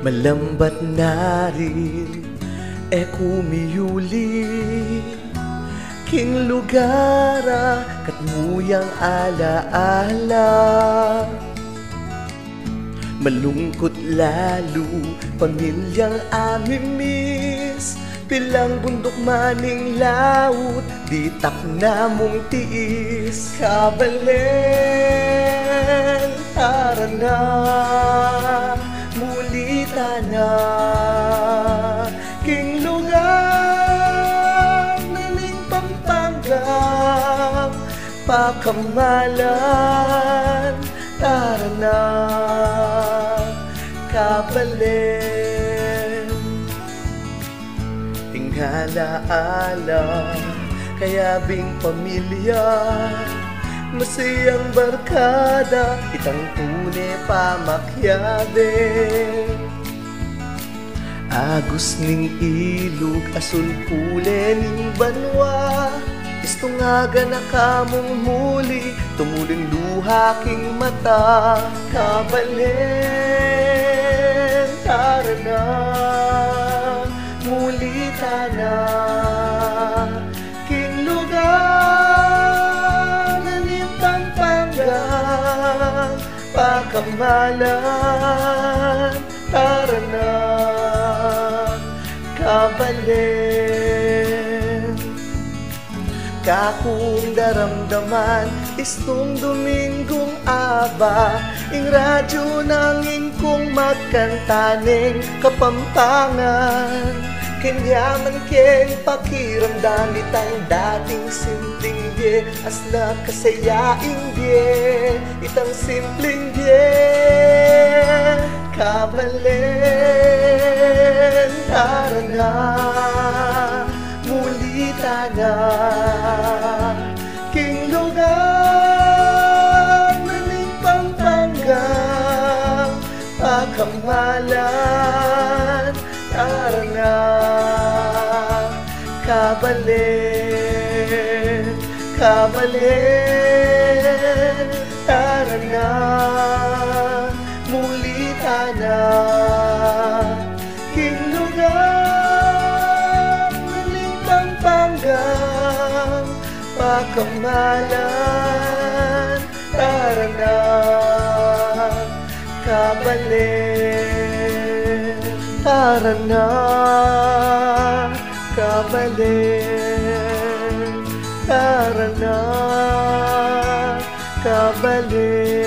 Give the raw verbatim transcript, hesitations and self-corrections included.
Malambat na rin e kumiyuli king lugara katmuyang alaala. Malungkot lalo pamilyang amimiss, pilang bundok maning laut di takna mong tiis. Kabalen tara na, mulita na king lugar naning Pampanga, pakamalan tara na. Kabalen tinghala-ala kaya bing pamilya, masayang barkada itang tune pamakyade. Agos ning ilog asul pule ning banwa, istungaga na kamong muli tumuling luha king mata. Kabalen tara na, mulita na king lugar naning Pampanga, pakamalan tara na. Kabalen kakung daramdaman istong Domingong aba, ing radyo nanging kung magkantaning Kapampangan. Kenyaman keng pakiramdam itang dating simpleng die, asla kasayaing die, itang simpleng die. Kabalen tara na, mulita na king lugar naning Pampanga, pakamalan tara na. Kabalen, kabalen tara na, mulita na king lugar naning Pampanga, pakamalan tara na. Kabalen tara na, kabalen tara na, kabalen.